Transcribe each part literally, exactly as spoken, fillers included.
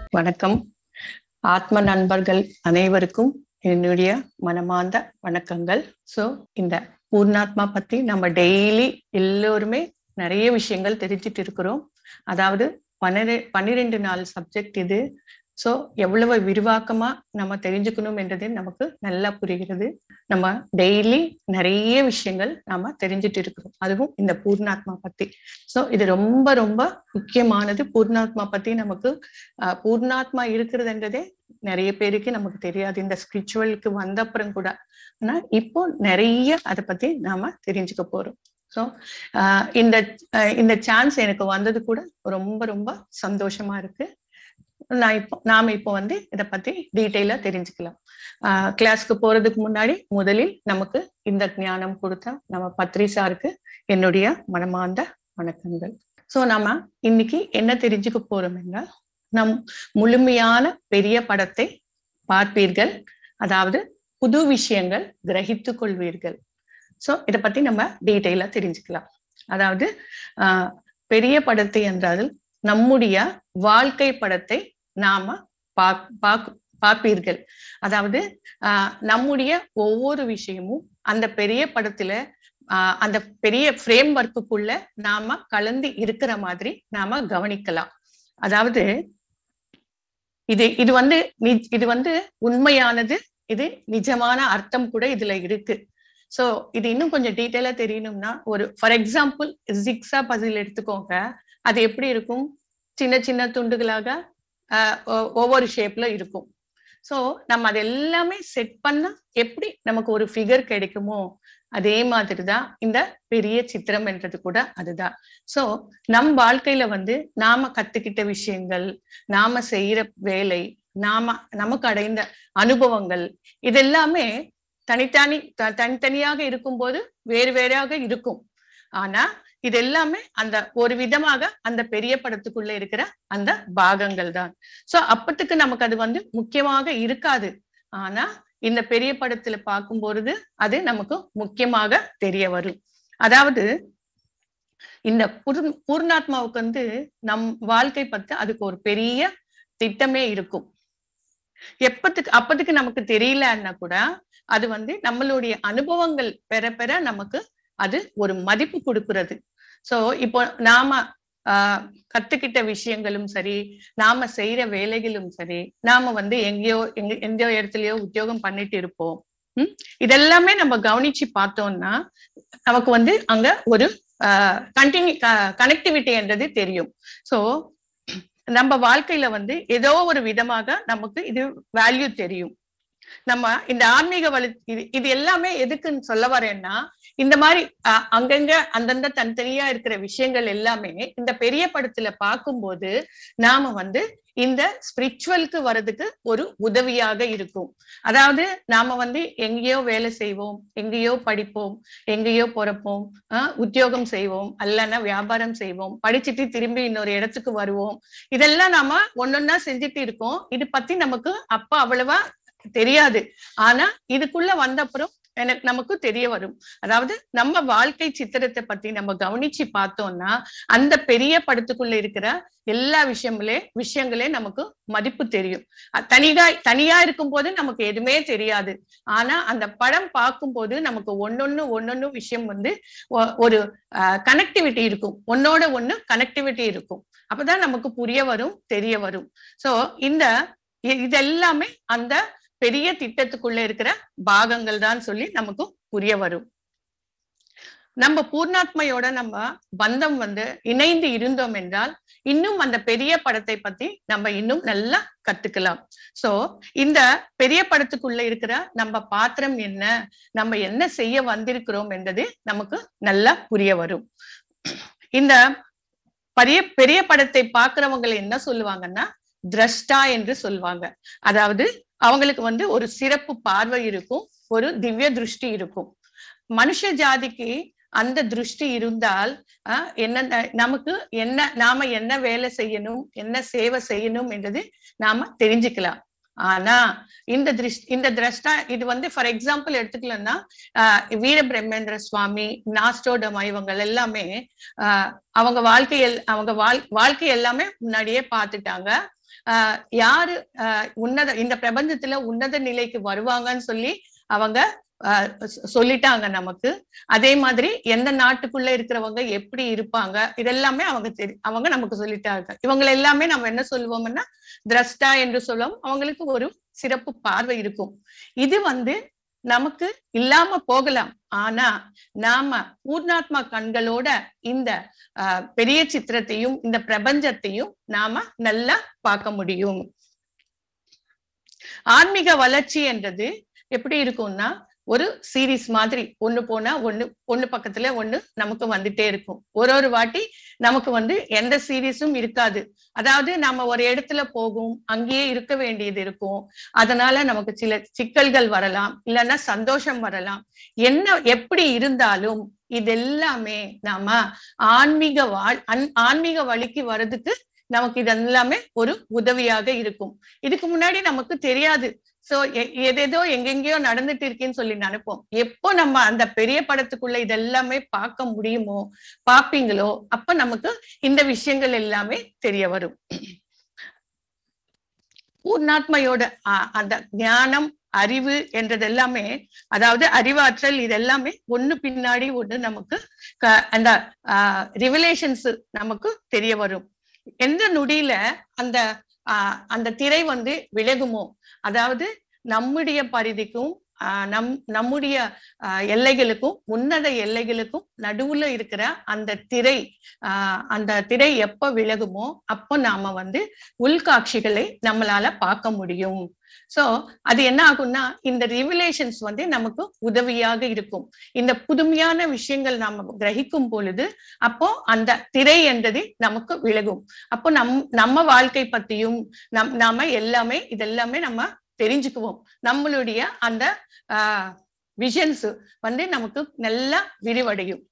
வணக்கம். ஆத்ம நண்பர்கள் அனைவருக்கும் என்னுடைய மனமார்ந்த வணக்கங்கள். சோ இந்த பூர்ணாத்மா பத்தி நம்ம டெய்லி எல்லோருமே நிறைய விஷயங்கள் தெரிஞ்சிட்டு இருக்கிறோம். அதாவது பன்னிரெ பன்னிரெண்டு நாள் சப்ஜெக்ட் இது. சோ எவ்வளவு விரிவாக்கமா நம்ம தெரிஞ்சுக்கணும் என்றது நமக்கு நல்லா புரிகிறது. நம்ம டெய்லி நிறைய விஷயங்கள் நாம தெரிஞ்சிட்டு இருக்கிறோம், அதுவும் இந்த பூர்ணாத்மா பத்தி. சோ இது ரொம்ப ரொம்ப முக்கியமானது. பூர்ணாத்மா பத்தி நமக்கு அஹ் பூர்ணாத்மா இருக்கிறதுன்றதே நிறைய பேருக்கு நமக்கு தெரியாது, இந்த ஸ்பிரிச்சுவலுக்கு வந்த அப்புறம் கூட. ஆனா இப்போ நிறைய அதை பத்தி நாம தெரிஞ்சுக்க போறோம். ஸோ ஆஹ் இந்த இந்த சான்ஸ் எனக்கு வந்தது கூட ரொம்ப ரொம்ப சந்தோஷமா இருக்கு. நான் இப்போ நாம இப்போ வந்து இதை பத்தி டீட்டெயிலா தெரிஞ்சுக்கலாம். ஆஹ் கிளாஸ்க்கு போறதுக்கு முன்னாடி முதலில் நமக்கு இந்த ஞானம் கொடுத்த நம்ம பத்ரி சாருக்கு என்னுடைய மனமார்ந்த வணக்கங்கள். சோ நாம இன்னைக்கு என்ன தெரிஞ்சுக்க போறோம் என்றால், நம் முழுமையான பெரிய படத்தை பார்ப்பீர்கள், அதாவது புது விஷயங்கள் கிரகித்து கொள்வீர்கள். சோ இதை பத்தி நம்ம டீட்டெயிலா தெரிஞ்சுக்கலாம். அதாவது ஆஹ் பெரிய படத்தை என்றால் நம்முடைய வாழ்க்கை படத்தை நாம பா பார்ப்பீர்கள். அதாவது ஆஹ் நம்முடைய ஒவ்வொரு விஷயமும் அந்த பெரிய படத்துல ஆஹ் அந்த பெரிய ஃப்ரேம் ஒர்க்குக்குள்ள நாம கலந்து இருக்கிற மாதிரி நாம கவனிக்கலாம். அதாவது இது இது வந்து இது வந்து உண்மையானது, இது நிஜமான அர்த்தம் கூட இதுல இருக்கு. சோ இது இன்னும் கொஞ்சம் டீட்டெயிலா தெரியணும்னா, ஒரு ஃபார் எக்ஸாம்பிள் ஜிக்ஸா பசில் எடுத்துக்கோங்க. அது எப்படி இருக்கும்? சின்ன சின்ன துண்டுகளாக ஆஹ் ஒவ்வொரு ஷேப்ல இருக்கும். சோ நம்ம அது எல்லாமே செட் பண்ணா எப்படி நமக்கு ஒரு ஃபிகர் கிடைக்குமோ, அதே மாதிரிதான் இந்த பெரிய சித்திரம் என்றது கூட அதுதான். சோ நம் வாழ்க்கையில வந்து நாம கத்துக்கிட்ட விஷயங்கள், நாம செய்யற வேலை, நாம நமக்கு அடைந்த அனுபவங்கள், இதெல்லாமே தனித்தனி தனித்தனியாக இருக்கும்போது வேறு வேறாக இருக்கும். ஆனா இது எல்லாமே அந்த ஒரு விதமாக அந்த பெரிய படத்துக்குள்ள இருக்கிற அந்த பாகங்கள் தான். சோ அப்பத்துக்கு நமக்கு அது வந்து முக்கியமாக இருக்காது. ஆனா இந்த பெரிய படத்துல பார்க்கும் பொழுது அது நமக்கு முக்கியமாக தெரிய வரும். அதாவது இந்த பூர்ணாத்மாவுக்கு வந்து நம் வாழ்க்கை பத்தி அதுக்கு ஒரு பெரிய திட்டமே இருக்கும். எப்பத்துக்கு அப்பத்துக்கு நமக்கு தெரியலன்னா கூட அது வந்து நம்மளுடைய அனுபவங்கள் பெற பெற நமக்கு அது ஒரு மதிப்பு கொடுக்கிறது. சோ இப்போ நாம ஆஹ் கத்துக்கிட்ட விஷயங்களும் சரி, நாம செய்யற வேலைகளும் சரி, நாம வந்து எங்கேயோ எங்க எந்த இடத்துலயோ உத்தியோகம் பண்ணிட்டு இருப்போம். உம் இதெல்லாமே நம்ம கவனிச்சு பார்த்தோம்னா நமக்கு வந்து அங்க ஒரு ஆஹ் கண்டினியூ கனெக்டிவிட்டி என்றது தெரியும். சோ நம்ம வாழ்க்கையில வந்து ஏதோ ஒரு விதமாக நமக்கு இது வேல்யூ தெரியும். நம்ம இந்த ஆன்மீக வழி இது இது எல்லாமே எதுக்குன்னு சொல்ல வரேன்னா, இந்த மாதிரி அஹ் அங்கங்க அந்தந்த தனித்தனியா இருக்கிற விஷயங்கள் எல்லாமே இந்த பெரிய படத்துல பார்க்கும்போது நாம வந்து இந்த ஸ்பிரிச்சுவலுக்கு வர்றதுக்கு ஒரு உதவியாக இருக்கும். அதாவது நாம வந்து எங்கேயோ வேலை செய்வோம், எங்கேயோ படிப்போம், எங்கேயோ பிறப்போம், ஆஹ் உத்தியோகம் செய்வோம், அல்லனா வியாபாரம் செய்வோம், படிச்சுட்டு திரும்பி இன்னொரு இடத்துக்கு வருவோம். இதெல்லாம் நாம ஒன்னொன்னா செஞ்சுட்டு இருக்கோம். இது பத்தி நமக்கு அப்ப அவ்வளவா தெரியாது. ஆனா இதுக்குள்ள வந்த அப்புறம் எனக்கு நமக்கு தெரிய வரும். அதாவது நம்ம வாழ்க்கை சித்திரத்தை பத்தி நம்ம கவனிச்சு பார்த்தோம்னா அந்த பெரிய படத்துக்குள்ள இருக்கிற எல்லா விஷயங்களே விஷயங்களே நமக்கு மதிப்பு தெரியும். தனியா தனியா இருக்கும் போது நமக்கு எதுவுமே தெரியாது. ஆனா அந்த படம் பார்க்கும்போது நமக்கு ஒன்னொன்னு ஒன்னொன்னு விஷயம் வந்து ஒரு கனெக்டிவிட்டி இருக்கும், ஒன்னோட ஒண்ணு கனெக்டிவிட்டி இருக்கும். அப்பதான் நமக்கு புரிய வரும், தெரிய வரும். சோ இந்த இதெல்லாமே அந்த பெரிய திட்டத்துக்குள்ள இருக்கிற பாகங்கள் தான் சொல்லி நமக்கு புரிய வரும். நம்ம பூர்ணாத்மையோட நம்ம பந்தம் வந்து இணைந்து இருந்தோம் என்றால் இன்னும் அந்த பெரிய படத்தை பத்தி நம்ம இன்னும் நல்லா கத்துக்கலாம். சோ இந்த பெரிய படத்துக்குள்ள இருக்கிற நம்ம பாத்திரம் என்ன, நம்ம என்ன செய்ய வந்திருக்கிறோம் என்றது நமக்கு நல்லா புரிய வரும். இந்த பெரிய பெரிய படத்தை பாக்குறவங்களை என்ன சொல்லுவாங்கன்னா திரஷ்டா என்று சொல்லுவாங்க. அதாவது அவங்களுக்கு வந்து ஒரு சிறப்பு பார்வை இருக்கும், ஒரு திவ்ய திருஷ்டி இருக்கும். மனுஷ ஜாதிக்கு அந்த திருஷ்டி இருந்தால் ஆஹ் என்ன நமக்கு என்ன நாம என்ன வேலை செய்யணும், என்ன சேவை செய்யணும் என்றது நாம தெரிஞ்சுக்கலாம். ஆனா இந்த திருஷ்டி இந்த திரஷ்டா இது வந்து ஃபார் எக்ஸாம்பிள் எடுத்துக்கலன்னா ஆஹ் வீர பிரம்மேந்திர சுவாமி, நாஸ்டோடமா இவங்க எல்லாமே ஆஹ் அவங்க வாழ்க்கையல் அவங்க வாழ் வாழ்க்கை எல்லாமே முன்னாடியே பார்த்துட்டாங்க. ஆஹ் யாரு ஆஹ் உன்னத இந்த பிரபஞ்சத்துல உன்னத நிலைக்கு வருவாங்கன்னு சொல்லி அவங்க ஆஹ் சொல்லிட்டாங்க நமக்கு. அதே மாதிரி எந்த நாட்டுக்குள்ள இருக்கிறவங்க எப்படி இருப்பாங்க இதெல்லாமே அவங்க தெரி அவங்க நமக்கு சொல்லிட்டாங்க. இவங்க எல்லாமே நம்ம என்ன சொல்லுவோம்னா திரஷ்டா என்று சொல்லுவோம். அவங்களுக்கு ஒரு சிறப்பு பார்வை இருக்கும். இது வந்து நமக்கு இல்லாம போகலாம். ஆனா நாம பூர்ணாத்மா கண்களோட இந்த ஆஹ் பெரிய சித்திரத்தையும் இந்த பிரபஞ்சத்தையும் நாம நல்லா பார்க்க முடியும். ஆன்மீக வளர்ச்சி என்றது எப்படி இருக்கும்னா ஒரு சீரீஸ் மாதிரி, ஒண்ணு போனா ஒண்ணு ஒண்ணு பக்கத்துல ஒண்ணு நமக்கு வந்துட்டே இருக்கும். ஒரு ஒரு வாட்டி நமக்கு வந்து எந்த சீரீஸும் இருக்காது. அதாவது நம்ம ஒரு இடத்துல போகும், அங்கேயே இருக்க வேண்டியது இருக்கும். அதனால நமக்கு சில சிக்கல்கள் வரலாம், இல்லைன்னா சந்தோஷம் வரலாம். என்ன எப்படி இருந்தாலும் இதெல்லாமே நாம ஆன்மீக வாழ் ஆன்மீக வழிக்கு வர்றதுக்கு நமக்கு இது எல்லாமே ஒரு உதவியாக இருக்கும். இதுக்கு முன்னாடி நமக்கு தெரியாது. சோ எதேதோ எங்கெங்கயோ நடந்துட்டு இருக்கேன்னு சொல்லி நினைப்போம். எப்போ நம்ம அந்த பெரிய படத்துக்குள்ள இதெல்லாமே பார்க்க முடியுமோ, பாப்பீங்களோ, அப்ப நமக்கு இந்த விஷயங்கள் எல்லாமே தெரிய வரும். பூர்ணாத்மையோட அந்த ஞானம், அறிவு என்றது எல்லாமே, அதாவது அறிவாற்றல், இது எல்லாமே ஒண்ணு பின்னாடி ஒண்ணு நமக்கு அந்த ஆஹ் ரிவலேஷன்ஸ் நமக்கு தெரிய வரும். எந்த நொடியில அந்த ஆஹ் அந்த திரை வந்து விலகுமோ, அதாவது நம்முடைய பரிதிக்கும் ஆஹ் நம் நம்முடைய ஆஹ் எல்லைகளுக்கும் உன்னத எல்லைகளுக்கும் நடுவுல இருக்கிற அந்த திரை ஆஹ் அந்த திரை எப்ப விலகுமோ அப்போ நாம வந்து உள்காட்சிகளை நம்மளால பார்க்க முடியும். சோ அது என்ன ஆகும்னா இந்த ரிவலேஷன்ஸ் வந்து நமக்கு உதவியாக இருக்கும். இந்த புதுமையான விஷயங்கள் நாம கிரகிக்கும் பொழுது அப்போ அந்த திரை என்றது நமக்கு விலகும். அப்போ நம் நம்ம வாழ்க்கை பத்தியும் நம் நாம எல்லாமே இதெல்லாமே நம்ம தெரிஞ்சுக்குவோம். நம்மளுடைய அந்த ஆஹ் விஷன்ஸ் வந்து நமக்கு நல்லா விரிவடையும்.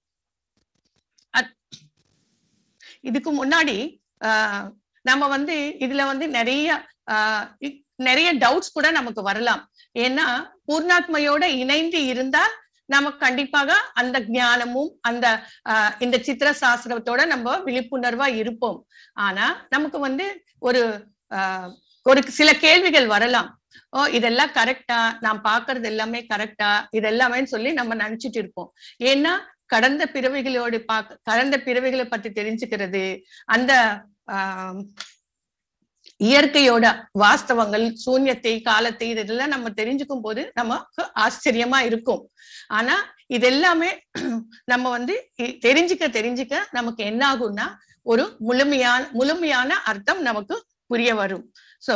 இதுக்கு முன்னாடி ஆஹ் நம்ம வந்து இதுல வந்து நிறைய ஆஹ் நிறைய டவுட்ஸ் கூட நமக்கு வரலாம். ஏன்னா பூர்ணாத்மையோட இணைந்து இருந்தால் நமக்கு கண்டிப்பாக அந்த ஞானமும் அந்த ஆஹ் இந்த சித்திர சாஸ்திரத்தோட நம்ம விழிப்புணர்வா இருப்போம். ஆனா நமக்கு வந்து ஒரு ஆஹ் ஒரு சில கேள்விகள் வரலாம். ஓ இதெல்லாம் கரெக்டா, நான் பாக்குறது எல்லாமே கரெக்டா, இதெல்லாமே சொல்லி நம்ம நினைச்சிட்டு இருப்போம். ஏன்னா கடந்த பிறவிகளோடு பாக்க கடந்த பிறவிகளை பத்தி தெரிஞ்சுக்கிறது, அந்த ஆஹ் இயற்கையோட வாஸ்தவங்கள், சூன்யத்தை, காலத்தை, இதெல்லாம் நம்ம தெரிஞ்சுக்கும் போது நமக்கு ஆச்சரியமா இருக்கும். ஆனா இதெல்லாமே நம்ம வந்து தெரிஞ்சுக்க தெரிஞ்சுக்க நமக்கு என்ன ஆகும்னா ஒரு முழுமையான முழுமையான அர்த்தம் நமக்கு புரிய வரும். சோ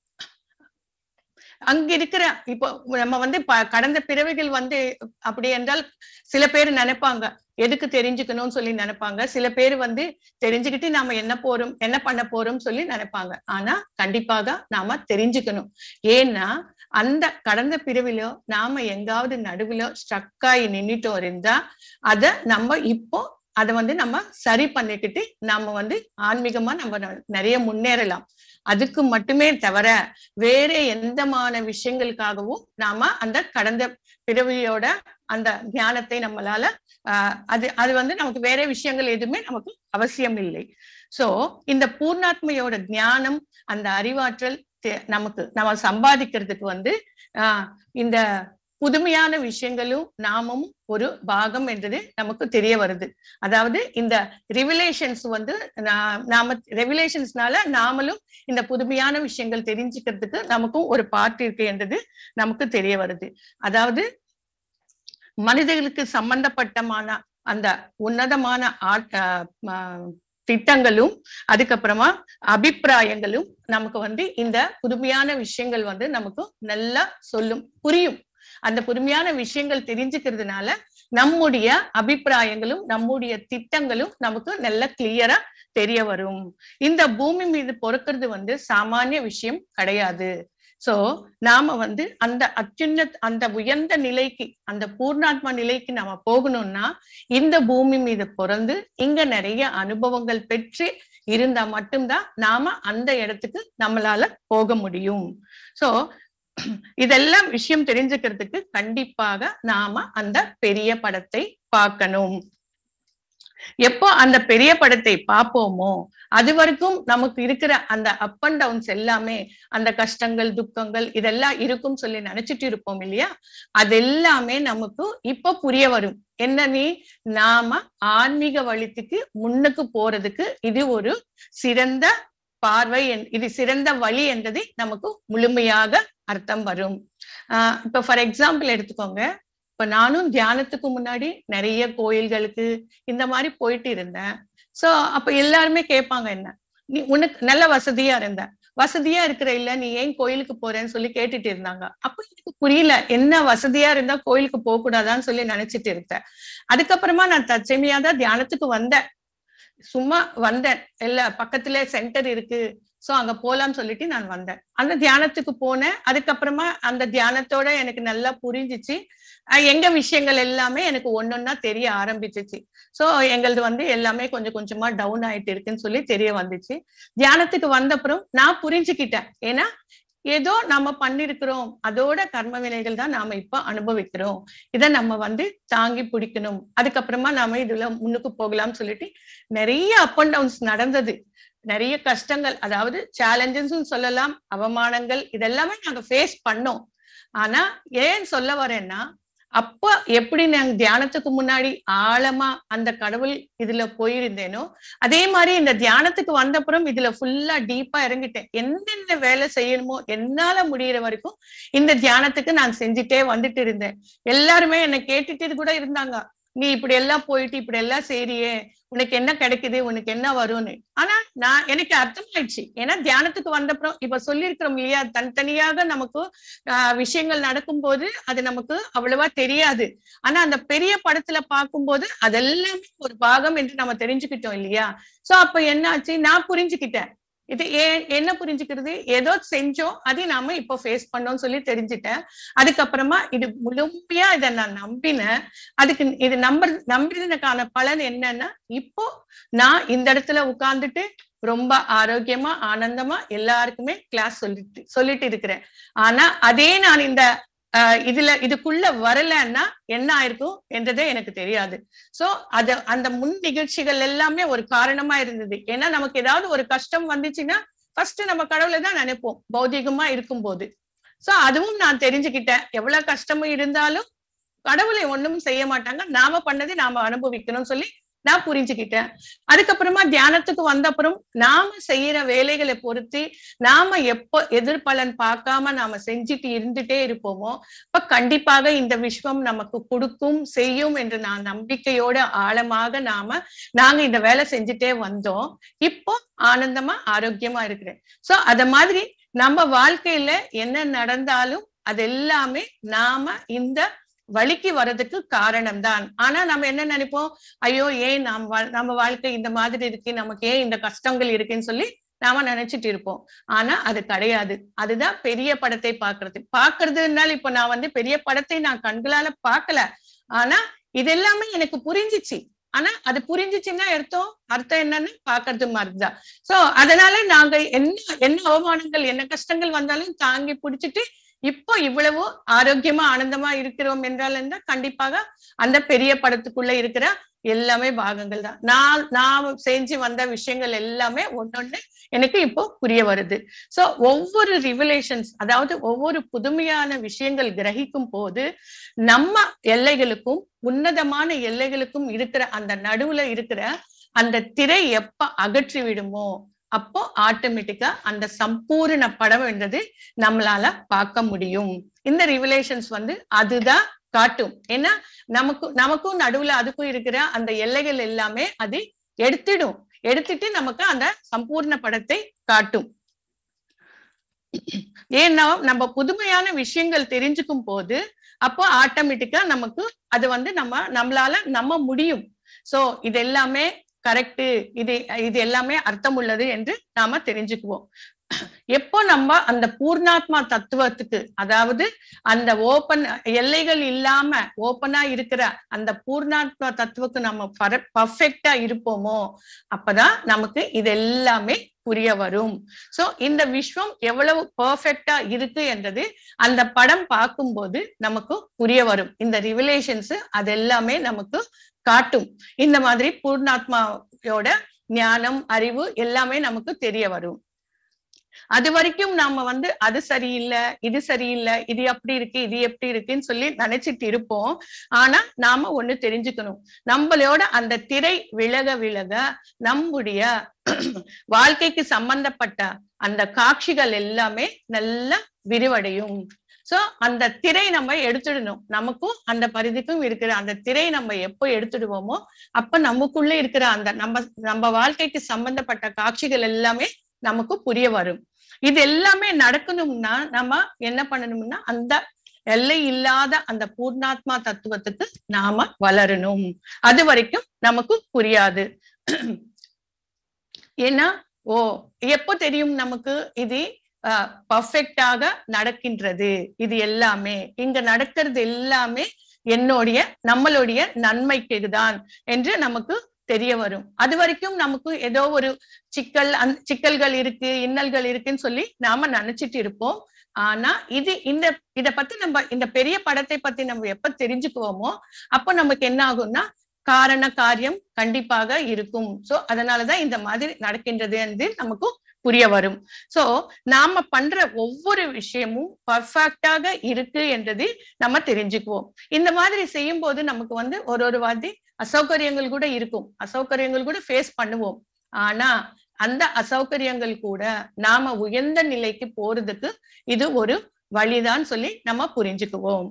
அங்க இருக்கிற இப்போ நம்ம வந்து கடந்த பிறவிகள் வந்து அப்படி என்றால் சில பேர் நினைப்பாங்க எதுக்கு தெரிஞ்சுக்கணும்னு சொல்லி நினைப்பாங்க. சில பேர் வந்து தெரிஞ்சுக்கிட்டு நாம என்ன போறோம் என்ன பண்ண போறோம் சொல்லி நினைப்பாங்க. ஆனா கண்டிப்பாக நாம தெரிஞ்சுக்கணும். ஏன்னா அந்த கடந்த பிறவிலோ நாம எங்காவது நடுவிலோ ஸ்ட்ரக் ஆகி நின்றுட்டோம் இருந்தா அத நம்ம இப்போ அதை வந்து நம்ம சரி பண்ணிக்கிட்டு நாம வந்து ஆன்மீகமா நம்ம நிறைய முன்னேறலாம். அதுக்கு மட்டுமே தவிர வேற எந்தமான விஷயங்களுக்காகவும் நாம அந்த கடந்த பிறவியோட அந்த ஞானத்தை நம்மளால ஆஹ் அது அது வந்து நமக்கு வேற விஷயங்கள் எதுவுமே நமக்கு அவசியம் இல்லை. சோ இந்த பூர்ணாத்மையோட ஞானம், அந்த அறிவாற்றல் நமக்கு நம்ம சம்பாதிக்கிறதுக்கு வந்து ஆஹ் இந்த புதுமையான விஷயங்களும் நாமும் ஒரு பாகம் என்றது நமக்கு தெரிய வருது. அதாவது இந்த ரிவலேஷன்ஸ் வந்து நாம ரெவலேஷன்ஸ்னால நாமளும் இந்த புதுமையான விஷயங்கள் தெரிஞ்சுக்கிறதுக்கு நமக்கும் ஒரு பார்ட் இருக்கு என்றது நமக்கு தெரிய வருது. அதாவது மனிதர்களுக்கு சம்பந்தப்பட்டமான அந்த உன்னதமான திட்டங்களும் அதுக்கப்புறமா அபிப்பிராயங்களும் நமக்கு வந்து இந்த புதுமையான விஷயங்கள் வந்து நமக்கு நல்லா சொல்லும், புரியும். அந்த புதுமையான விஷயங்கள் தெரிஞ்சுக்கிறதுனால நம்முடைய அபிப்பிராயங்களும் நம்முடைய திட்டங்களும் நமக்கு நல்ல கிளியரா தெரிய வரும். இந்த பூமி மீது பொறுக்கிறது வந்து சாமானிய விஷயம் கிடையாது. சோ நாம வந்து அந்த அத்யுன்ன அந்த உயர்ந்த நிலைக்கு, அந்த பூர்ணாத்மா நிலைக்கு நாம போகணும்னா இந்த பூமி மீது பிறந்து இங்க நிறைய அனுபவங்கள் பெற்று இருந்தா மட்டும்தான் நாம அந்த இடத்துக்கு நம்மளால போக முடியும். சோ இதெல்லாம் விஷயம் தெரிஞ்சுக்கிறதுக்கு கண்டிப்பாக நாம அந்த பெரிய படத்தை பார்க்கணும். எப்போ அந்த பெரிய படத்தை பார்ப்போமோ அது வரைக்கும் நமக்கு இருக்கிற அந்த அப் அண்ட் டவுன்ஸ் எல்லாமே, அந்த கஷ்டங்கள் துக்கங்கள் இதெல்லாம் இருக்கும் சொல்லி நினைச்சிட்டு இருப்போம் இல்லையா, அது எல்லாமே நமக்கு இப்ப புரிய வரும். என்ன, நீ நாம ஆன்மீக வழித்துக்கு முன்னுக்கு போறதுக்கு இது ஒரு சிறந்த பார்வை, இது சிறந்த வழி என்றது நமக்கு முழுமையாக அர்த்தம் வரும். ஆஹ் இப்ப ஃபார் எக்ஸாம்பிள் எடுத்துக்கோங்க. இப்ப நானும் தியானத்துக்கு முன்னாடி நிறைய கோயில்களுக்கு இந்த மாதிரி போயிட்டு இருந்தேன். சோ அப்ப எல்லாருமே கேட்பாங்க, என்ன நீ உனக்கு நல்ல வசதியா இருந்த, வசதியா இருக்கிற இல்ல நீ ஏன் கோயிலுக்கு போறேன்னு சொல்லி கேட்டுட்டு இருந்தாங்க. அப்ப எனக்கு புரியல, என்ன வசதியா இருந்தா கோயிலுக்கு போக கூடாதான்னு சொல்லி நினைச்சிட்டு இருந்தேன். அதுக்கப்புறமா நான் தற்செயமையா தான் தியானத்துக்கு வந்தேன். சும்மா வந்தேன், இல்ல பக்கத்துல சென்டர் இருக்கு சோ அங்க போலாம்னு சொல்லிட்டு நான் வந்தேன். அந்த தியானத்துக்கு போனேன். அதுக்கப்புறமா அந்த தியானத்தோட எனக்கு நல்லா புரிஞ்சிச்சு. எங்க விஷயங்கள் எல்லாமே எனக்கு ஒன்னொன்னா தெரிய ஆரம்பிச்சிச்சு. சோ எங்களது வந்து எல்லாமே கொஞ்சம் கொஞ்சமா டவுன் ஆயிட்டு இருக்குன்னு சொல்லி தெரிய வந்துச்சு. தியானத்துக்கு வந்த அப்புறம் நான் புரிஞ்சுக்கிட்டேன். ஏன்னா ஏதோ நம்ம பண்ணிருக்கிறோம், அதோட கர்ம வினைகள் தான் நாம இப்ப அனுபவிக்கிறோம். இதை நம்ம வந்து தாங்கி பிடிக்கணும். அதுக்கப்புறமா நாம இதுல முன்னுக்கு போகலாம்னு சொல்லிட்டு நிறைய அப் அண்ட் டவுன்ஸ் நடந்தது. நிறைய கஷ்டங்கள், அதாவது சேலஞ்சஸ் சொல்லலாம், அவமானங்கள், இதெல்லாமே நாங்க ஃபேஸ் பண்ணோம். ஆனா ஏன் சொல்ல வரேன்னா, அப்ப எப்படி நாங்க தியானத்துக்கு முன்னாடி ஆழமா அந்த கடவுள் இதுல போயிருந்தேனோ அதே மாதிரி இந்த தியானத்துக்கு வந்தப்புறம் இதுல ஃபுல்லா டீப்பா இறங்கிட்டேன். என்னென்ன வேலை செய்யணுமோ என்னால முடியற வரைக்கும் இந்த தியானத்துக்கு நான் செஞ்சுட்டே வந்துட்டு இருந்தேன். எல்லாருமே என்னை கேட்டுட்டு கூட இருந்தாங்க, நீ இப்படி எல்லாம் போயிட்டு இப்படி எல்லாம் செய்றியே, உனக்கு என்ன கிடைக்குது, உனக்கு என்ன வரும்னு. ஆனா நான் எனக்கு அர்த்தமாயிடுச்சு. ஏன்னா தியானத்துக்கு வந்தப்புறம் இப்ப சொல்லியிருக்கிறோம் இல்லையா, தனித்தனியாக நமக்கு ஆஹ் விஷயங்கள் நடக்கும் போது அது நமக்கு அவ்வளவா தெரியாது. ஆனா அந்த பெரிய படத்துல பார்க்கும்போது அதெல்லாமே ஒரு பாகம் என்று நம்ம தெரிஞ்சுக்கிட்டோம் இல்லையா. சோ அப்ப என்ன ஆச்சு, நான் புரிஞ்சுக்கிட்டேன். இது ஏன் என்ன புரிஞ்சுக்கிறது, ஏதோ செஞ்சோம் அது நாம இப்போ ஃபேஸ் பண்ணோம்னு சொல்லி தெரிஞ்சுட்டேன். அதுக்கப்புறமா இது முழுமையா இதை நான் நம்பினேன். அதுக்கு இது நம்ப நம்பினதுக்கான பலன் என்னன்னா, இப்போ நான் இந்த இடத்துல உட்கார்ந்துட்டு ரொம்ப ஆரோக்கியமா ஆனந்தமா எல்லாருக்குமே கிளாஸ் சொல்லிட்டு சொல்லிட்டு இருக்கிறேன். ஆனா அதே நான் இந்த ஆஹ் இதுல இதுக்குள்ள வரலன்னா என்ன ஆயிருக்கும் என்றதே எனக்கு தெரியாது. சோ அது அந்த முன் நிகழ்ச்சிகள் எல்லாமே ஒரு காரணமா இருந்தது. ஏன்னா நமக்கு ஏதாவது ஒரு கஷ்டம் வந்துச்சுன்னா ஃபர்ஸ்ட் நம்ம கடவுளை தான் நினைப்போம் பௌதிகமா இருக்கும் போது. சோ அதுவும் நான் தெரிஞ்சுக்கிட்டேன், எவ்வளவு கஷ்டமும் இருந்தாலும் கடவுளை ஒண்ணும் செய்ய மாட்டாங்க, நாம பண்ணதை நாம அனுபவிக்கணும்னு சொல்லி நான் புரிஞ்சுக்கிட்டேன். அதுக்கப்புறமா தியானத்துக்கு வந்த அப்புறம் நாம செய்யற வேலைகளை பொறுத்து நாம எப்போ எதிர்பலன் பார்க்காம நாம செஞ்சுட்டு இருந்துட்டே இருப்போமோ அப்ப கண்டிப்பாக இந்த விஸ்வம் நமக்கு கொடுக்கும் செய்யும் என்று நான் நம்பிக்கையோட ஆழமாக நாம நாங்க இந்த வேலை செஞ்சுட்டே வந்தோம். இப்போ ஆனந்தமா ஆரோக்கியமா இருக்கிறேன். சோ அத மாதிரி நம்ம வாழ்க்கையில என்ன நடந்தாலும் அது எல்லாமே நாம இந்த வழிக்கு வர்றதுக்கு காரணம் தான். ஆனா நம்ம என்ன நினைப்போம், ஐயோ ஏன் நம்ம நம்ம வாழ்க்கை இந்த மாதிரி இருக்கு, நமக்கு ஏன் இந்த கஷ்டங்கள் இருக்குன்னு சொல்லி நாம நினைச்சிட்டு இருப்போம். ஆனா அது கிடையாது. அதுதான் பெரிய படத்தை பாக்குறது. பாக்குறதுனால இப்ப நான் வந்து பெரிய படத்தை நான் கண்களால பார்க்கல, ஆனா இது எல்லாமே எனக்கு புரிஞ்சிச்சு. ஆனா அது புரிஞ்சிச்சுன்னா அர்த்தம் அர்த்தம் என்னன்னு பாக்குறது மாதிரிதான். சோ அதனால நாங்க என்ன என்ன அவமானங்கள் என்ன கஷ்டங்கள் வந்தாலும் தாங்கி பிடிச்சிட்டு இப்போ இவ்வளவு ஆரோக்கியமா ஆனந்தமா இருக்கிறோம் என்றால் என்ன, கண்டிப்பாக அந்த பெரிய படத்துக்குள்ள இருக்கிற எல்லாமே பாகங்கள் தான். நான் நான் செஞ்சு வந்த விஷயங்கள் எல்லாமே ஒன்னொன்னு எனக்கு இப்போ புரிய வருது. சோ ஒவ்வொரு ரிவலேஷன்ஸ், அதாவது ஒவ்வொரு புதுமையான விஷயங்கள் கிரகிக்கும் போது நம்ம எல்லைகளுக்கும் உன்னதமான எல்லைகளுக்கும் இருக்கிற அந்த நடுவுல இருக்கிற அந்த திரை எப்ப அகற்றி விடுமோ அப்போ ஆட்டோமேட்டிக்கா அந்த சம்பூர்ண படம் என்றது நம்மளால பார்க்க முடியும். இந்த ரிவலேஷன்ஸ் வந்து அதுதான் காட்டும். ஏன்னா நமக்கு நமக்கும் நடுவுல அதுக்கும் இருக்கிற அந்த எல்லைகள் எல்லாமே அது எடுத்துடும். எடுத்துட்டு நமக்கு அந்த சம்பூர்ண படத்தை காட்டும். ஏன்னா நம்ம புதுமையான விஷயங்கள் தெரிஞ்சுக்கும் போது அப்போ ஆட்டோமேட்டிக்கா நமக்கு அது வந்து நம்ம நம்மளால நம்ப முடியும். சோ இது எல்லாமே கரெக்ட், இது இது எல்லாமே அர்த்தம் உள்ளது என்று நாம தெரிஞ்சுக்குவோம். எப்போ நம்ம அந்த பூர்ணாத்மா தத்துவத்துக்கு, அதாவது அந்த ஓப்பன் எல்லைகள் இல்லாம ஓப்பனா இருக்கிற அந்த பூர்ணாத்மா தத்துவத்துக்கு நம்ம பர்ஃபெக்டா இருப்போமோ அப்பதான் நமக்கு இது எல்லாமே புரிய வரும். சோ இந்த விஸ்வம் எவ்வளவு பெர்ஃபெக்டா இருக்கு என்றது அந்த படம் பார்க்கும்போது நமக்கு புரிய வரும். இந்த ரிவலேஷன்ஸ் அது எல்லாமே நமக்கு காட்டும். இந்த மாதிரி பூர்ணாத்மாவோட ஞானம், அறிவு எல்லாமே நமக்கு தெரிய வரும். அது வரைக்கும் நாம வந்து அது சரியில்லை, இது சரியில்லை, இது எப்படி இருக்கு, இது எப்படி இருக்குன்னு சொல்லி நினைச்சிட்டு இருப்போம். ஆனா நாம ஒண்ணு தெரிஞ்சுக்கணும், நம்மளோட அந்த திரை விலக விலக நம்முடைய வாழ்க்கைக்கு சம்பந்தப்பட்ட அந்த காட்சிகள் எல்லாமே நல்லா விரிவடையும். சோ அந்த திரை நம்ம எடுத்துடணும். நமக்கும் அந்த பரிதிக்கும் இருக்கிற அந்த திரை நம்ம எப்போ எடுத்துடுவோமோ அப்ப நமக்குள்ள இருக்கிற அந்த நம்ம நம்ம வாழ்க்கைக்கு சம்பந்தப்பட்ட காட்சிகள் எல்லாமே நமக்கு புரிய வரும். இது எல்லாமே நடக்கணும்னா நம்ம என்ன பண்ணணும்னா அந்த எல்லை இல்லாத அந்த பூர்ணாத்மா தத்துவத்துக்கு நாம வளரணும். அது வரைக்கும் நமக்கு புரியாது. ஏன்னா ஓ எப்போ தெரியும் நமக்கு இது அஹ் பர்ஃபெக்டாக நடக்கின்றது, இது எல்லாமே இங்க நடக்கிறது எல்லாமே என்னுடைய நம்மளுடைய நன்மைக்குதான் என்று நமக்கு தெரிய வரும். அது வரைக்கும் நமக்கு ஏதோ ஒரு சிக்கல் அந் சிக்கல்கள் இருக்கு, இன்னல்கள் இருக்குன்னு சொல்லி நாம நினைச்சிட்டு இருப்போம். ஆனா இது இந்த இத பத்தி நம்ம இந்த பெரிய படத்தை பத்தி நம்ம எப்ப தெரிஞ்சுக்குவோமோ அப்ப நமக்கு என்ன ஆகும்னா காரண காரியம் கண்டிப்பாக இருக்கும். சோ அதனாலதான் இந்த மாதிரி நடக்கின்றது என்று நமக்கு புரிய வரும். சோ நாம பண்ற ஒவ்வொரு விஷயமும் பர்ஃபெக்டாக இருக்கு என்றது நம்ம தெரிஞ்சுக்குவோம். இந்த மாதிரி செய்யும் போது நமக்கு வந்து ஒரு ஒரு வாட்டி அசௌகரியங்கள் கூட இருக்கும், அசௌகரியங்கள் கூட ஃபேஸ் பண்ணுவோம். ஆனா அந்த அசௌகரியங்கள் கூட நாம உயர்ந்த நிலைக்கு போறதுக்கு இது ஒரு வழிதான் சொல்லி நம்ம புரிஞ்சுக்குவோம்.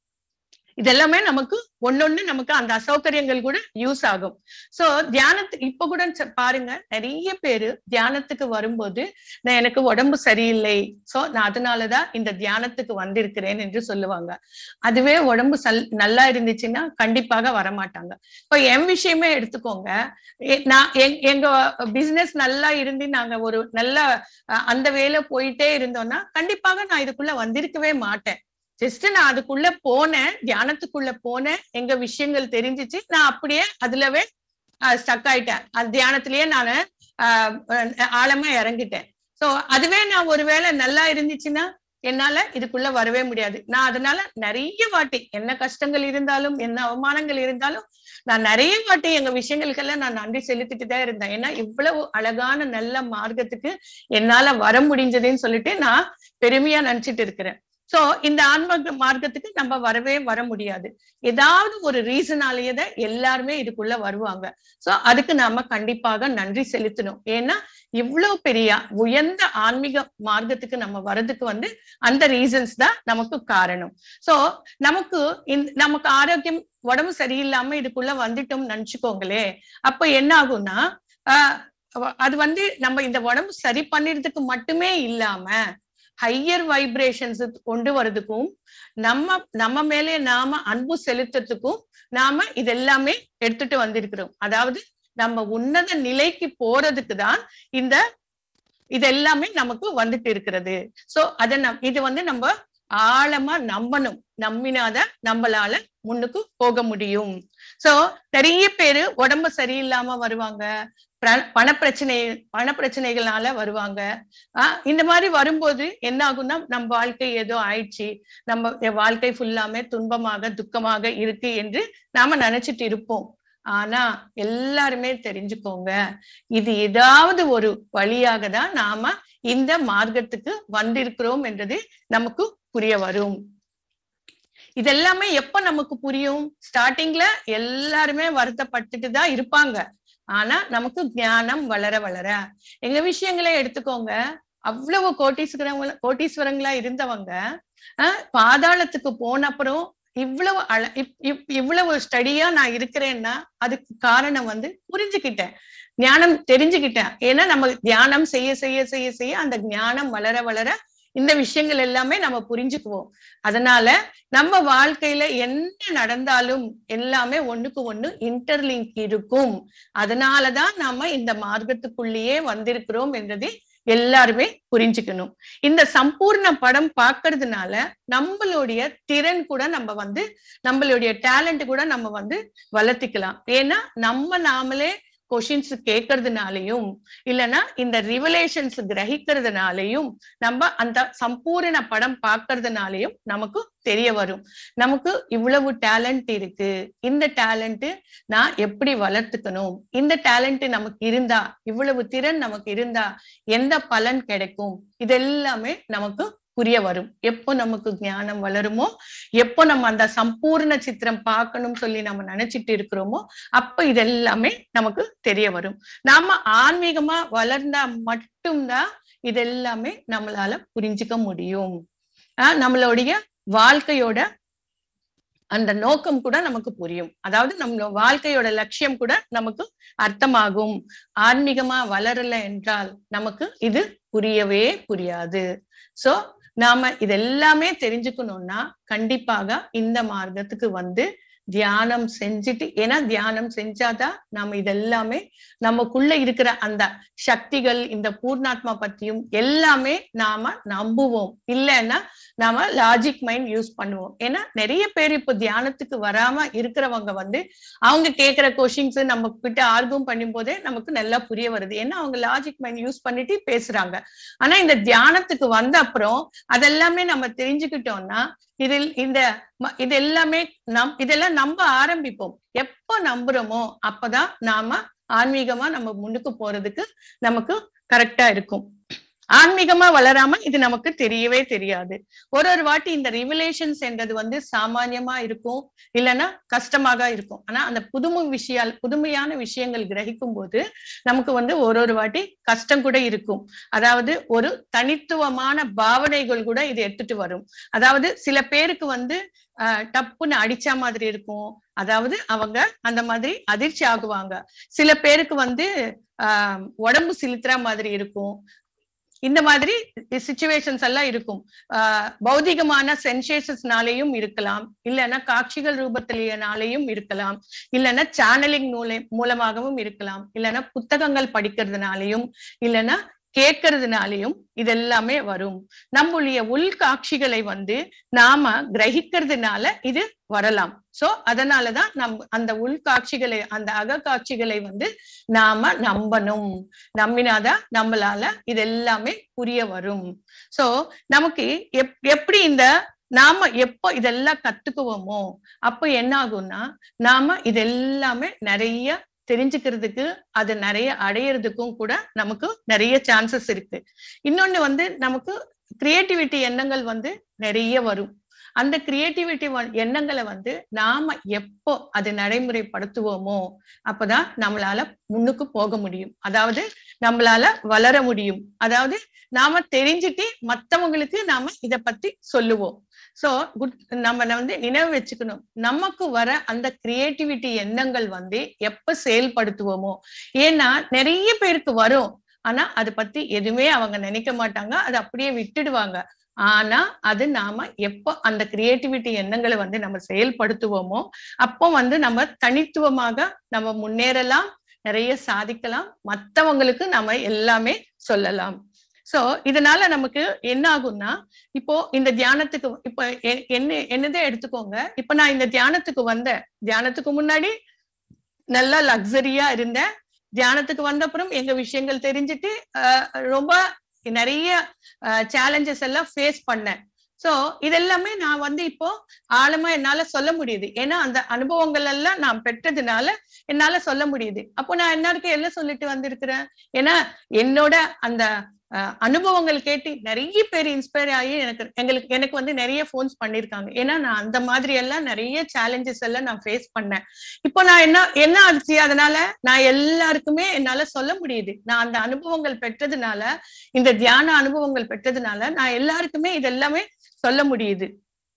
இதெல்லாமே நமக்கு ஒன்னொன்னு நமக்கு அந்த அசௌகரியங்கள் கூட யூஸ் ஆகும். சோ தியானத்துக்கு இப்ப கூட பாருங்க, நிறைய பேரு தியானத்துக்கு வரும்போது நான் எனக்கு உடம்பு சரியில்லை, சோ நான் அதனாலதான் இந்த தியானத்துக்கு வந்திருக்கிறேன் என்று சொல்லுவாங்க. அதுவே உடம்பு சல் நல்லா இருந்துச்சுன்னா கண்டிப்பாக வரமாட்டாங்க. இப்ப என் விஷயமே எடுத்துக்கோங்க, நான் எங்க பிசினஸ் நல்லா இருந்து நாங்க ஒரு நல்ல அந்த வேலை போயிட்டே இருந்தோம்னா கண்டிப்பாக நான் இதுக்குள்ள வந்திருக்கவே மாட்டேன். ஜஸ்ட் நான் அதுக்குள்ள போனேன், தியானத்துக்குள்ள போனேன், எங்க விஷயங்கள் தெரிஞ்சிச்சு, நான் அப்படியே அதுலவே ஸ்டக் ஆயிட்டேன். அது தியானத்திலேயே நான் ஆஹ் ஆழமா இறங்கிட்டேன். சோ அதுவே நான் ஒருவேளை நல்லா இருந்துச்சுன்னா என்னால இதுக்குள்ள வரவே முடியாது. நான் அதனால நிறைய வாட்டி என்ன கஷ்டங்கள் இருந்தாலும் என்ன அவமானங்கள் இருந்தாலும் நான் நிறைய வாட்டி எங்க விஷயங்களுக்கெல்லாம் நான் நன்றி செலுத்திட்டு தான் இருந்தேன். ஏன்னா இவ்வளவு அழகான நல்ல மார்க்கத்துக்கு என்னால வர முடிஞ்சதுன்னு சொல்லிட்டு நான் பெருமையா நினைச்சிட்டு இருக்கிறேன். சோ இந்த ஆன்ம மார்க்கத்துக்கு நம்ம வரவே வர முடியாது. ஏதாவது ஒரு ரீசனாலேயே எல்லாருமே இதுக்குள்ள வருவாங்க. சோ அதுக்கு நாம கண்டிப்பாக நன்றி செலுத்தணும். ஏன்னா இவ்வளவு பெரிய உயர்ந்த ஆன்மீக மார்க்கத்துக்கு நம்ம வர்றதுக்கு வந்து அந்த ரீசன்ஸ் தான் நமக்கு காரணம். சோ நமக்கு இந்த நமக்கு ஆரோக்கியம் உடம்பு சரியில்லாம இதுக்குள்ள வந்துட்டோம்னு நினைச்சுக்கோங்களே, அப்ப என்ன ஆகும்னா ஆஹ் அது வந்து நம்ம இந்த உடம்பு சரி பண்ணிடுறதுக்கு மட்டுமே இல்லாம ஹையர் வைப்ரேஷன்ஸ் கொண்டு வர்றதுக்கும் நம்ம நம்ம மேலே நாம அன்பு செலுத்துறதுக்கும் நாம இதெல்லாமே எடுத்துட்டு வந்திருக்கிறோம். அதாவது நம்ம உன்னத நிலைக்கு போறதுக்கு தான் இந்த இதெல்லாமே நமக்கு வந்துட்டு இருக்கிறது. சோ அத நம் இது வந்து நம்ம ஆழமா நம்பணும். நம்பினாத நம்மளால முன்னுக்கு போக முடியும். சோ நிறைய பேரு உடம்பு சரியில்லாம வருவாங்க, பண பிரச்சனை பண பிரச்சனைகளால வருவாங்க. ஆஹ் இந்த மாதிரி வரும்போது என்ன ஆகும்னா நம்ம வாழ்க்கை ஏதோ ஆயிடுச்சு, நம்ம வாழ்க்கை ஃபுல்லாமே துன்பமாக துக்கமாக இருக்கு என்று நாம நினைச்சிட்டு இருப்போம். ஆனா எல்லாருமே தெரிஞ்சுக்கோங்க, இது ஏதாவது ஒரு வழியாக தான் நாம இந்த மார்க்கத்துக்கு வந்திருக்கிறோம் என்றது நமக்கு புரிய வரும். இதெல்லாமே எப்ப நமக்கு புரியும்? ஸ்டார்டிங்ல எல்லாருமே வருத்தப்பட்டுட்டு தான் இருப்பாங்க. ஆனா நமக்கு ஞானம் வளர வளர எங்க விஷயங்களே எடுத்துக்கோங்க, அவ்வளவு கோட்டீஸ்வரங்க கோட்டீஸ்வரங்களா இருந்தவங்க ஆஹ் பாதாளத்துக்கு போன அப்புறம் இவ்வளவு அழ இவ்வளவு ஸ்டடியா நான் இருக்கிறேன்னா அதுக்கு காரணம் வந்து புரிஞ்சுக்கிட்டேன், ஞானம் தெரிஞ்சுக்கிட்டேன். ஏன்னா நம்ம தியானம் செய்ய செய்ய செய்ய செய்ய அந்த ஞானம் வளர வளர இந்த விஷயங்கள் எல்லாமே நம்ம புரிஞ்சுக்குவோம். அதனால நம்ம வாழ்க்கையில என்ன நடந்தாலும் எல்லாமே ஒண்ணுக்கு ஒண்ணு இன்டர்லிங்க் இருக்கும். அதனாலதான் நாம இந்த மார்க்கத்துக்குள்ளேயே வந்திருக்கிறோம் என்றதை எல்லாருமே புரிஞ்சுக்கணும். இந்த சம்பூர்ண படம் பார்க்கறதுனால நம்மளுடைய திறன் கூட நம்ம வந்து நம்மளுடைய டேலண்ட் கூட நம்ம வந்து வளர்த்திக்கலாம். ஏன்னா நம்ம நாமளே கொஷின்ஸ் கேட்கறதுனாலையும் இல்லைன்னா இந்த ரிவலேஷன்ஸ் கிரகிக்கிறதுனாலையும் நம்ம அந்த சம்பூர்ண படம் பார்க்கறதுனாலையும் நமக்கு தெரிய வரும். நமக்கு இவ்வளவு டேலண்ட் இருக்கு, இந்த டேலண்ட் நான் எப்படி வளர்த்துக்கணும், இந்த டேலண்ட் நமக்கு இருந்தா, இவ்வளவு திறன் நமக்கு இருந்தா எந்த பலன் கிடைக்கும், இதெல்லாமே நமக்கு புரிய வரும். எப்போ நமக்கு ஞானம் வளருமோ, எப்போ நம்ம அந்த சம்பூர்ண சித்திரம் பார்க்கணும்னு சொல்லி நம்ம நினைச்சிட்டு இருக்கிறோமோ, அப்ப இதெல்லாமே நமக்கு தெரிய வரும். நாம ஆன்மீகமா வளர்ந்தா மட்டும்தான் இதெல்லாமே நம்மளால புரிஞ்சுக்க முடியும். ஆஹ் நம்மளுடைய வாழ்க்கையோட அந்த நோக்கம் கூட நமக்கு புரியும். அதாவது நம்ம வாழ்க்கையோட லட்சியம் கூட நமக்கு அர்த்தமாகும். ஆன்மீகமா வளரல என்றால் நமக்கு இது புரியவே புரியாது. சோ நாம இதெல்லாமே தெரிஞ்சுக்கணும்னா கண்டிப்பாக இந்த மார்க்கத்துக்கு வந்து தியானம் செஞ்சுட்டு, ஏன்னா தியானம் செஞ்சாதான் நாம இதெல்லாமே நமக்குள்ள இருக்கிற அந்த சக்திகள், இந்த பூர்ணாத்மா பத்தியும் எல்லாமே நாம நம்புவோம். இல்லைன்னா நாம லாஜிக் மைண்ட் யூஸ் பண்ணுவோம். ஏன்னா நிறைய பேர் இப்போ தியானத்துக்கு வராம இருக்கிறவங்க வந்து அவங்க கேட்கிற கொஷின்ஸ் நம்ம கிட்ட ஆர்கியூம் பண்ணும் போதே நமக்கு நல்லா புரிய வருது. ஏன்னா அவங்க லாஜிக் மைண்ட் யூஸ் பண்ணிட்டு பேசுறாங்க. ஆனா இந்த தியானத்துக்கு வந்த அப்புறம் அதெல்லாமே நம்ம தெரிஞ்சுக்கிட்டோம்னா இதில் இந்த இது எல்லாமே நம் இதெல்லாம் நம்ப ஆரம்பிப்போம். எப்போ நம்புறோமோ அப்பதான் நாம ஆன்மீகமா நம்ம முன்னுக்கு போறதுக்கு நமக்கு கரெக்டா இருக்கும். ஆன்மீகமா வளராம இது நமக்கு தெரியவே தெரியாது. ஒரு ஒரு வாட்டி இந்த ரிவலேஷன்ஸ் என்றது வந்து சாமானியமா இருக்கும், இல்லைன்னா கஷ்டமாக இருக்கும். ஆனா அந்த புதுமை விஷய புதுமையான விஷயங்கள் கிரகிக்கும் போது நமக்கு வந்து ஒரு ஒரு வாட்டி கஷ்டம் கூட இருக்கும். அதாவது ஒரு தனித்துவமான பாவனைகள் கூட இது எடுத்துட்டு வரும். அதாவது சில பேருக்கு வந்து அஹ் டப்புன்னு அடிச்சா மாதிரி இருக்கும். அதாவது அவங்க அந்த மாதிரி அதிர்ச்சி ஆகுவாங்க. சில பேருக்கு வந்து ஆஹ் உடம்பு சிலுத்துற மாதிரி இருக்கும். இந்த மாதிரி சிச்சுவேஷன்ஸ் எல்லாம் இருக்கும். ஆஹ் பௌதிகமான சென்சேஷன்ஸ்னாலேயும் இருக்கலாம், இல்லைன்னா காட்சிகள் ரூபத்திலேனாலேயும் இருக்கலாம், இல்லைன்னா சேனலிங் நூலை மூலமாகவும் இருக்கலாம், இல்லைன்னா புத்தகங்கள் படிக்கிறதுனாலையும், இல்லைன்னா கேட்கறதுனாலையும் இதெல்லாமே வரும். நம்முடைய உள்காட்சிகளை வந்து நாம கிரகிக்கிறதுனால இது வரலாம். சோ அதனாலதான் நம் அந்த உள்காட்சிகளை, அந்த அகக்காட்சிகளை வந்து நாம நம்பணும். நம்பினாதான் நம்மளால இதெல்லாமே புரிய வரும். சோ நமக்கு எப் எப்படி இந்த நாம எப்போ இதெல்லாம் கத்துக்குவோமோ அப்ப என்ன ஆகும்னா நாம இதெல்லாமே நிறைய தெரிஞ்சுக்கிறதுக்கு, அது நிறைய அடையிறதுக்கும் கூட நமக்கு நிறைய சான்சஸ் இருக்கு. இன்னொன்னு வந்து நமக்கு கிரியேட்டிவிட்டி எண்ணங்கள் வந்து நிறைய வரும். அந்த கிரியேட்டிவிட்டி எண்ணங்களை வந்து நாம எப்போ அது நடைமுறைப்படுத்துவோமோ அப்பதான் நம்மளால முன்னுக்கு போக முடியும். அதாவது நம்மளால வளர முடியும். அதாவது நாம தெரிஞ்சுட்டு மத்தவங்களுக்கு நாம இத பத்தி சொல்லுவோம். சோ குட் நம்ம வந்து நினைவு வச்சுக்கணும், நமக்கு வர அந்த கிரியேட்டிவிட்டி எண்ணங்கள் வந்து எப்ப செயல்படுத்துவோமோ, ஏன்னா நிறைய பேருக்கு வரும், ஆனா அதை பத்தி எதுவுமே அவங்க நினைக்க மாட்டாங்க, அதை அப்படியே விட்டுடுவாங்க. ஆனா அது நாம எப்போ அந்த கிரியேட்டிவிட்டி எண்ணங்களை வந்து நம்ம செயல்படுத்துவோமோ அப்போ வந்து நம்ம தனித்துவமாக நம்ம முன்னேறலாம், நிறைய சாதிக்கலாம், மத்தவங்களுக்கு நம்ம எல்லாமே சொல்லலாம். சோ இதனால நமக்கு என்ன ஆகும்னா, இப்போ இந்த தியானத்துக்கு இப்ப என்ன என்னதே எடுத்துக்கோங்க. இப்ப நான் இந்த தியானத்துக்கு வந்தேன், தியானத்துக்கு முன்னாடி நல்லா லக்ஸரியா இருந்தேன். தியானத்துக்கு வந்த அப்புறம் எங்க விஷயங்கள் தெரிஞ்சுட்டு அஹ் ரொம்ப நிறைய சேலஞ்சஸ் எல்லாம் ஃபேஸ் பண்ணேன். சோ இதெல்லாமே நான் வந்து இப்போ ஆழமா என்னால சொல்ல முடியுது. ஏன்னா அந்த அனுபவங்கள் எல்லாம் நான் பெற்றதுனால என்னால சொல்ல முடியுது. அப்போ நான் எல்லாருக்கும் எல்லாம் சொல்லிட்டு வந்திருக்கிறேன். ஏன்னா என்னோட அந்த அஹ் அனுபவங்கள் கேட்டு நிறைய பேர் இன்ஸ்பயர் ஆகி எனக்கு எங்களுக்கு எனக்கு வந்து நிறைய போன்ஸ் பண்ணிருக்காங்க. ஏன்னா நான் அந்த மாதிரி எல்லாம் நிறைய சேலஞ்சஸ் எல்லாம் நான் ஃபேஸ் பண்ணேன். இப்போ நான் என்ன என்ன ஆச்சு, அதனால நான் எல்லாருக்குமே என்னால சொல்ல முடியுது. நான் அந்த அனுபவங்கள் பெற்றதுனால, இந்த தியான அனுபவங்கள் பெற்றதுனால நான் எல்லாருக்குமே இதெல்லாமே சொல்ல முடியுது.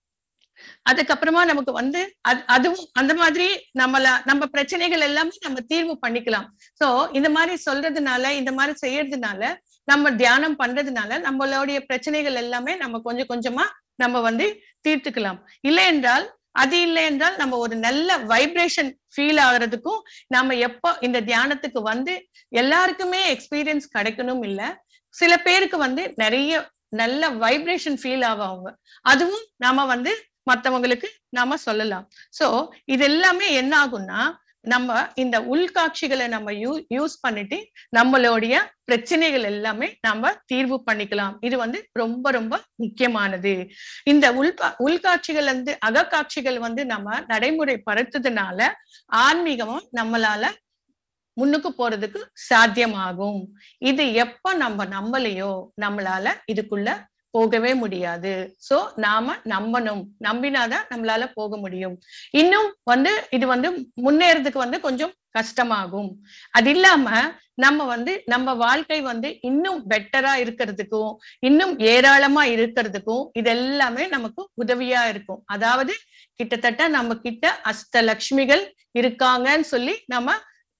அதுக்கப்புறமா நமக்கு வந்து அதுவும் அந்த மாதிரி நம்மள நம்ம பிரச்சனைகள் எல்லாமே நம்ம தீர்வு பண்ணிக்கலாம். சோ இந்த மாதிரி சொல்றதுனால, இந்த மாதிரி செய்யறதுனால, நம்ம தியானம் பண்றதுனால நம்மளுடைய பிரச்சனைகள் எல்லாமே நம்ம கொஞ்சம் கொஞ்சமா நம்ம வந்து தீர்த்துக்கலாம். இல்லை என்றால் அது இல்லை என்றால் நம்ம ஒரு நல்ல வைப்ரேஷன் ஃபீல் ஆகுறதுக்கும் நம்ம எப்போ இந்த தியானத்துக்கு வந்து எல்லாருக்குமே எக்ஸ்பீரியன்ஸ் கிடைக்கணும் இல்லை, சில பேருக்கு வந்து நிறைய நல்ல வைப்ரேஷன் ஃபீல் ஆவாங்க, அதுவும் நாம வந்து மத்தவங்களுக்கு நாம சொல்லலாம். சோ இது எல்லாமே என்ன ஆகும்னா, நம்ம இந்த உள்காட்சிகளை நம்ம யூ யூஸ் பண்ணிட்டு நம்மளுடைய பிரச்சனைகள் எல்லாமே நம்ம தீர்வு பண்ணிக்கலாம். இது வந்து ரொம்ப ரொம்ப முக்கியமானது. இந்த உள் உள்காட்சிகள் வந்து அகக்காட்சிகள் வந்து நம்ம நடைமுறைப்படுத்துறதுனால ஆன்மீகமும் நம்மளால முன்னுக்கு போறதுக்கு சாத்தியமாகும். இது எப்ப நம்ம நம்பலையோ நம்மளால இதுக்குள்ள போகவே முடியாது. சோ நாம நம்பணும், நம்பினாதான் நம்மளால போக முடியும். இன்னும் வந்து இது வந்து முன்னேறதுக்கு வந்து கொஞ்சம் கஷ்டமாகும். அது இல்லாம நம்ம வந்து நம்ம வாழ்க்கை வந்து இன்னும் பெட்டரா இருக்கிறதுக்கும் இன்னும் ஏராளமா இருக்கிறதுக்கும் இதெல்லாமே நமக்கு உதவியா இருக்கும். அதாவது கிட்டத்தட்ட நம்ம கிட்ட அஷ்டலட்சுமிகள் இருக்காங்கன்னு சொல்லி நம்ம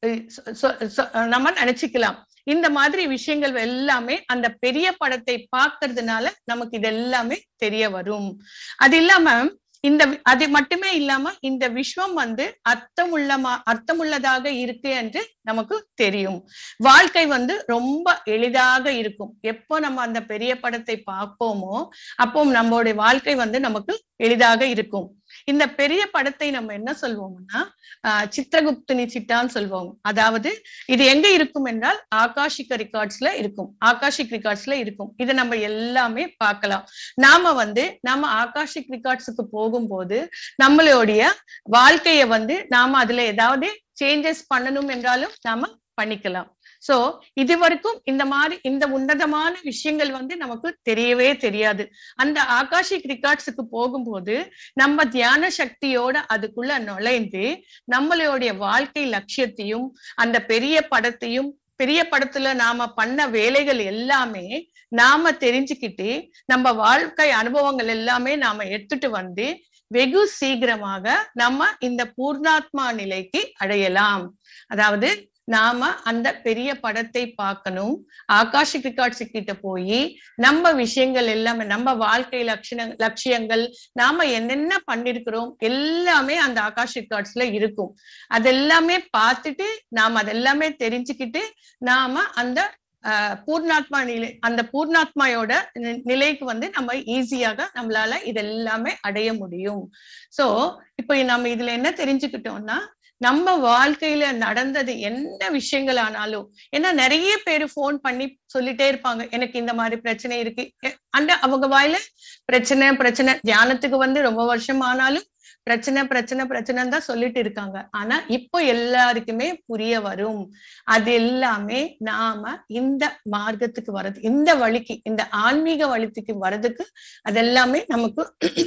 நம்ம நினைச்சுக்கலாம். இந்த மாதிரி விஷயங்கள் எல்லாமே அந்த பெரிய படத்தை பார்க்கறதுனால நமக்கு இது எல்லாமே தெரிய வரும். அது இல்லாம இந்த அது மட்டுமே இல்லாம இந்த விஸ்வம் வந்து அர்த்தமுள்ளமா அர்த்தமுள்ளதாக இருக்கு என்று நமக்கு தெரியும். வாழ்க்கை வந்து ரொம்ப எளிதாக இருக்கும். எப்போ நம்ம அந்த பெரிய படத்தை பார்ப்போமோ அப்போ நம்மளுடைய வாழ்க்கை வந்து நமக்கு எளிதாக இருக்கும். இந்த பெரிய படத்தை நம்ம என்ன சொல்வோம்னா ஆஹ் சித்திரகுப்தினி சிட்டான்னு சொல்வோம். அதாவது இது எங்க இருக்கும் என்றால் ஆகாஷிக் ரெக்கார்ட்ஸ்ல இருக்கும். ஆகாஷிக் ரெக்கார்ட்ஸ்ல இருக்கும். இதை நம்ம எல்லாமே பார்க்கலாம். நாம வந்து நம்ம ஆகாஷிக் ரெக்கார்ட்ஸுக்கு போகும்போது நம்மளுடைய வாழ்க்கைய வந்து நாம அதுல ஏதாவது சேஞ்சஸ் பண்ணணும் என்றாலும் நாம பண்ணிக்கலாம். சோ இது வரைக்கும் இந்த மாதிரி இந்த உன்னதமான விஷயங்கள் வந்து நமக்கு தெரியவே தெரியாது. அந்த ஆகாஷிக் ரெக்கார்ட்ஸுக்கு போகும்போது நம்ம தியான சக்தியோட அதுக்குள்ள நுழைந்து நம்மளுடைய வாழ்க்கை லட்சியத்தையும் அந்த பெரிய படத்தையும் பெரிய படத்துல நாம பண்ண வேலைகள் எல்லாமே நாம தெரிஞ்சுக்கிட்டு நம்ம வாழ்க்கை அனுபவங்கள் எல்லாமே நாம எடுத்துட்டு வந்து வெகு சீக்கிரமாக நம்ம இந்த பூர்ணாத்மா நிலைக்கு அடையலாம். அதாவது நாம அந்த பெரிய படத்தை பார்க்கணும். ஆகாஷிக் ரெக்கார்ட்ஸ் கிட்ட போய் நம்ம விஷயங்கள் எல்லாமே நம்ம வாழ்க்கை லட்சண லட்சியங்கள் நாம என்னென்ன பண்ணிருக்கிறோம் எல்லாமே அந்த ஆகாஷிக் ரெக்கார்ட்ஸ்ல இருக்கும். அதெல்லாமே பார்த்துட்டு நாம அதெல்லாமே தெரிஞ்சுக்கிட்டு நாம அந்த அஹ் பூர்ணாத்மா நிலை அந்த பூர்ணாத்மாயோட நிலைக்கு வந்து நம்ம ஈஸியாக நம்மளால இதெல்லாமே அடைய முடியும். சோ இப்போ நம்ம இதுல என்ன தெரிஞ்சுக்கிட்டோம்னா நம்ம வாழ்க்கையில நடந்தது என்ன விஷயங்கள் ஆனாலும், ஏன்னா நிறைய பேரு போன் பண்ணி சொல்லிட்டே இருப்பாங்க எனக்கு இந்த மாதிரி பிரச்சனை இருக்கு. அந்த அவங்க வாயில பிரச்சனை பிரச்சனை தியானத்துக்கு வந்து ரொம்ப வருஷம் ஆனாலும் பிரச்சனை பிரச்சனை பிரச்சனைன்னு தான் சொல்லிட்டு இருக்காங்க. ஆனா இப்போ எல்லாருக்குமே புரிய வரும். அது எல்லாமே நாம இந்த மார்க்கத்துக்கு வர்றது, இந்த வழிக்கு இந்த ஆன்மீக வழிக்கு வர்றதுக்கு அதெல்லாமே நமக்கு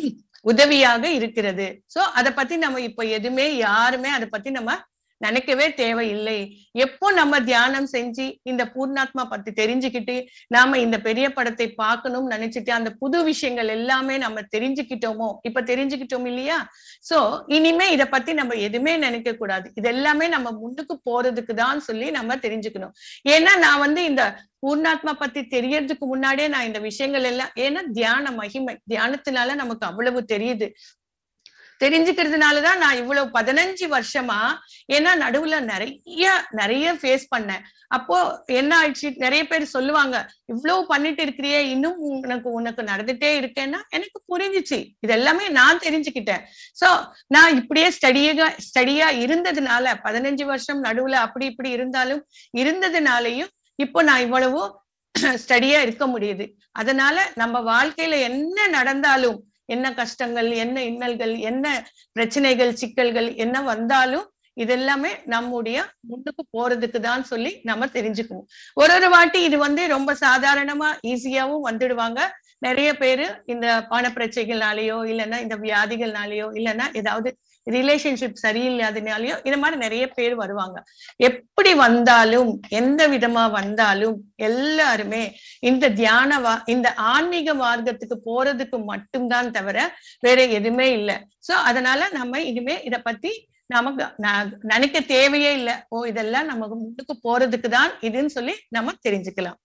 உதவியாக இருக்கிறது. சோ அதை பத்தி நம்ம இப்ப எதுவுமே யாருமே அதை பத்தி நம்ம நினைக்கவே தேவையில்லை. எப்போ நம்ம தியானம் செஞ்சு இந்த பூர்ணாத்மா பத்தி தெரிஞ்சுக்கிட்டு நாம இந்த பெரிய படத்தை பார்க்கணும்னு நினைச்சிட்டு அந்த புது விஷயங்கள் எல்லாமே நம்ம தெரிஞ்சுக்கிட்டோமோ, இப்ப தெரிஞ்சுக்கிட்டோம் இல்லையா? சோ இனிமே இதை பத்தி நம்ம எதுவுமே நினைக்க கூடாது. இது எல்லாமே நம்ம முன்னுக்கு போறதுக்கு தான் சொல்லி நம்ம தெரிஞ்சுக்கணும். ஏன்னா நான் வந்து இந்த பூர்ணாத்மா பத்தி தெரியறதுக்கு முன்னாடியே நான் இந்த விஷயங்கள் எல்லாம், ஏன்னா தியான மகிமை தியானத்தினால நமக்கு அவ்வளவு தெரியுது. தெரிஞ்சுக்கிறதுனாலதான் நான் இவ்வளவு பதினஞ்சு வருஷமா, ஏன்னா நடுவுல நிறைய நிறைய ஃபேஸ் பண்ணேன். அப்போ என்ன ஆயிடுச்சு, நிறைய பேர் சொல்லுவாங்க இவ்வளவு பண்ணிட்டு இருக்கிறியே இன்னும் உனக்கு உனக்கு நடந்துட்டே இருக்கேன்னா எனக்கு புரிஞ்சிச்சு. இதெல்லாமே நான் தெரிஞ்சுக்கிட்டேன். சோ நான் இப்படியே ஸ்டடியா ஸ்டடியா இருந்ததுனால பதினஞ்சு வருஷம் நடுவுல அப்படி இப்படி இருந்தாலும் இருந்ததுனாலையும் இப்போ நான் இவ்வளவு ஸ்டடியா இருக்க முடியுது. அதனால நம்ம வாழ்க்கையில என்ன நடந்தாலும், என்ன கஷ்டங்கள், என்ன இன்னல்கள், என்ன பிரச்சனைகள், சிக்கல்கள் என்ன வந்தாலும் இதெல்லாமே நம்முடைய முன்னுக்கு போறதுக்கு தான் சொல்லி நம்ம தெரிஞ்சுக்கணும். ஒரு ஒரு வாட்டி இது வந்து ரொம்ப சாதாரணமா ஈஸியாவும் வந்துடுவாங்க. நிறைய பேரு இந்த பண பிரச்சனைகள்னாலேயோ இல்லைன்னா இந்த வியாதிகள்னாலேயோ இல்லைன்னா ஏதாவது ரிலேஷன்ஷிப் சரியில்லாதனாலயோ இந்த மாதிரி நிறைய பேர் வருவாங்க. எப்படி வந்தாலும் எந்த விதமா வந்தாலும் எல்லாருமே இந்த தியான வா இந்த ஆன்மீக மார்க்கத்துக்கு போறதுக்கு மட்டும்தான் தவிர வேற எதுவுமே இல்லை. சோ அதனால நம்ம இனிமே இத பத்தி நமக்கு நினைக்க தேவையே இல்லை. ஓ இதெல்லாம் நமக்கு முன்னுக்கு போறதுக்கு தான் இதுன்னு சொல்லி நம்ம தெரிஞ்சுக்கலாம்.